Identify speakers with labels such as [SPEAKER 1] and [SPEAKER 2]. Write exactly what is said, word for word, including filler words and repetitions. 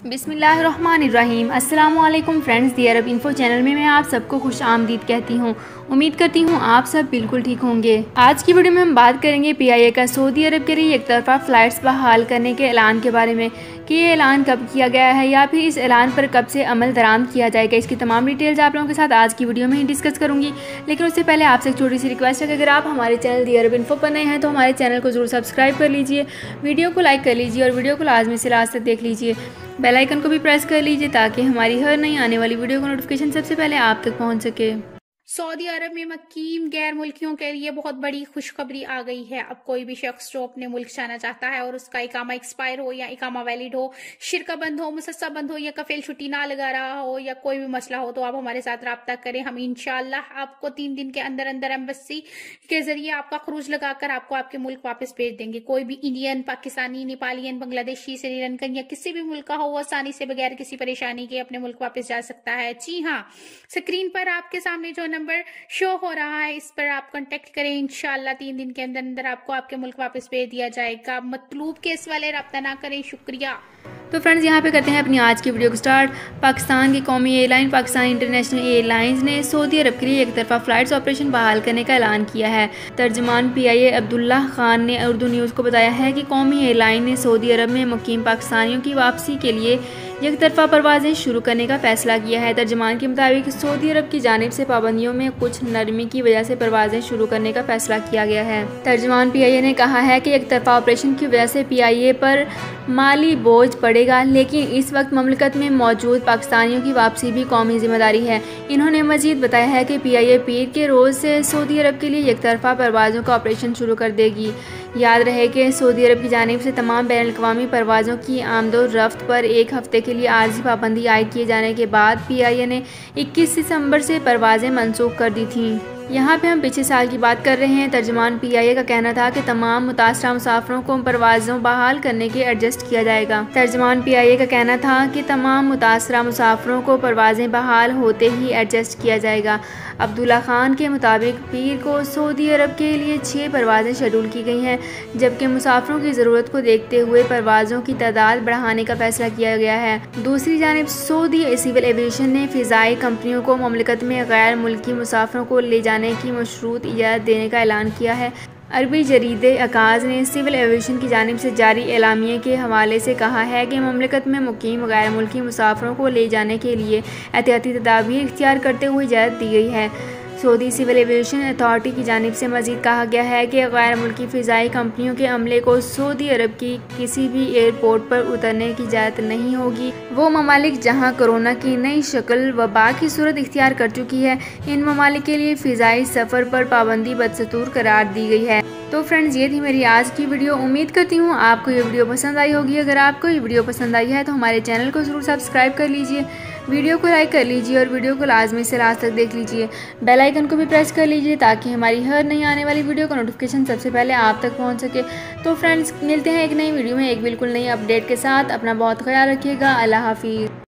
[SPEAKER 1] बिस्मिल्लाहिर्रहमानिर्रहीम। अस्सलाम वालेकुम friends, the Arab info channel में मैं आप सबको खुश आमदीद कहती हूँ। उम्मीद करती हूँ आप सब बिल्कुल ठीक होंगे। आज की वीडियो में हम बात करेंगे पीआईए का सऊदी अरब के लिए एक तरफा फ़्लाइट्स बहाल करने के ऐलान के बारे में कि ये ऐलान कब किया गया है या फिर इस ऐलान पर कब से अमल दरामद किया जाएगा। इसकी तमाम डिटेल्स आप लोगों के साथ आज की वीडियो में ही डिस्कस करूँगी। लेकिन उससे पहले आपसे एक छोटी सी रिक्वेस्ट है कि अगर आप हमारे चैनल दी अरब इन्फो पर नए हैं तो हमारे चैनल को जरूर सब्सक्राइब कर लीजिए, वीडियो को लाइक कर लीजिए और वीडियो को लाजमी से लास्ट तक देख लीजिए। बेल आइकन को भी प्रेस कर लीजिए ताकि हमारी हर नई आने वाली वीडियो का नोटिफिकेशन सबसे पहले आप तक पहुंच सके।
[SPEAKER 2] सऊदी अरब में मकीम गैर मुल्कियों के लिए बहुत बड़ी खुशखबरी आ गई है। अब कोई भी शख्स जो अपने मुल्क जाना चाहता है और उसका इकामा एक्सपायर हो या इकामा वैलिड हो, शिरका बंद हो, मुसस्सा बंद हो या कफील छुट्टी ना लगा रहा हो या कोई भी मसला हो, तो आप हमारे साथ रब्ता करें। हम इंशाअल्लाह आपको तीन दिन के अंदर अंदर एम्बेसी के जरिए आपका खरूज लगाकर आपको आपके मुल्क वापस भेज देंगे। कोई भी इंडियन, पाकिस्तानी, नेपालियन, बांग्लादेशी, श्रीलंकन या किसी भी मुल्क का हो, वो आसानी से बगैर किसी परेशानी के अपने मुल्क वापस जा सकता है। जी हाँ, स्क्रीन पर आपके सामने जो नंबर शो हो रहा है इस पर आप कांटेक्ट करें। इंशाअल्लाह तीन दिन के अंदर अंदर आपको आपके मुल्क वापस भेज दिया जाएगा। मतलूब केस वाले रब्ता ना करें। शुक्रिया।
[SPEAKER 1] तो फ्रेंड्स, यहाँ पे करते हैं अपनी आज की वीडियो को स्टार्ट। पाकिस्तान की कौमी एयरलाइन पाकिस्तान इंटरनेशनल एयरलाइंस ने सऊदी अरब के लिए एक तरफा फ़्लाइट्स ऑपरेशन बहाल करने का ऐलान किया है। तर्जमान पीआईए अब्दुल्ला खान ने उर्दू न्यूज़ को बताया है कि कौमी एयरलाइन ने सऊदी अरब में मुकीम पाकिस्तानियों की वापसी के लिए एक तरफा परवाजें शुरू करने का फैसला किया है। तर्जमान के मुताबिक सऊदी अरब की जानिब से पाबंदियों में कुछ नरमी की वजह से परवाजें शुरू करने का फैसला किया गया है। तर्जमान पीआईए ने कहा है कि एक तरफा ऑपरेशन की वजह से पीआईए पर माली बोझ पड़ेगा, लेकिन इस वक्त ममलकत में मौजूद पाकिस्तानियों की वापसी भी कौमी जिम्मेदारी है। इन्होंने मजीद बताया है कि पीआईए पीर के रोज़ से सऊदी अरब के लिए एक तरफा परवाज़ों का ऑपरेशन शुरू कर देगी। याद रहे कि सऊदी अरब की जानिब से तमाम बैन अवी परवाज़ों की आमदो रफ्त पर एक हफ्ते के लिए आर्जी पाबंदी आयद किए जाने के बाद पीआईए ने इक्कीस दिसंबर से परवाज़ें मनसूख कर दी थीं। यहाँ पे हम पिछले साल की बात कर रहे हैं। तर्जमान पीआईए का कहना था कि तमाम मुतासरा मुसाफरों को परवाज़ों बहाल करने के एडजस्ट किया जाएगा। तर्जमान पीआईए का कहना था कि तमाम मुतासरा मुसाफरों को परवाज़ें बहाल होते ही एडजस्ट किया जाएगा। अब्दुल्ला खान के मुताबिक पीर को सऊदी अरब के लिए छः परवाज़ें शेड्यूल की गई हैं, जबकि मुसाफरों की ज़रूरत को देखते हुए परवाज़ों की तादाद बढ़ाने का फैसला किया गया है। दूसरी जानिब सऊदी सिविल एविएशन ने फ़िज़ाई कंपनियों को ममलकत में गैर मुल्की मुसाफरों को ले जाने की मशरूत इजाज़त देने का ऐलान किया है। अरबी जरीदे अकाज़ ने सिविल एविएशन की जानिब से जारी एलामिये के हवाले से कहा है कि ममलकत में मुकीम गैर मुल्की मुसाफरों को ले जाने के लिए एहतियाती तदाबीर इख्तियार करते हुए इजाज़त दी गई है। सऊदी सिविल एविएशन अथॉरिटी की जानिब से मज़ीद कहा गया है कि गैर मुल्की फ़िज़ाई कंपनियों के अमले को सऊदी अरब की किसी भी एयरपोर्ट पर उतरने की इजाज़त नहीं होगी। वो ममालिक जहां कोरोना की नई शक्ल वबा की सूरत इख्तियार कर चुकी है, इन ममालिक के लिए फ़िज़ाई सफ़र पर पाबंदी बदस्तूर करार दी गई है। तो फ्रेंड्स, ये थी मेरी आज की वीडियो। उम्मीद करती हूँ आपको ये वीडियो पसंद आई होगी। अगर आपको ये वीडियो पसंद आई है तो हमारे चैनल को ज़रूर सब्सक्राइब कर लीजिए, वीडियो को लाइक कर लीजिए और वीडियो को लाजमी से लास्ट तक देख लीजिए। बेल आइकन को भी प्रेस कर लीजिए ताकि हमारी हर नई आने वाली वीडियो का नोटिफिकेशन सबसे पहले आप तक पहुंच सके। तो फ्रेंड्स, मिलते हैं एक नई वीडियो में एक बिल्कुल नई अपडेट के साथ। अपना बहुत ख्याल रखिएगा। अल्लाह हाफिज़।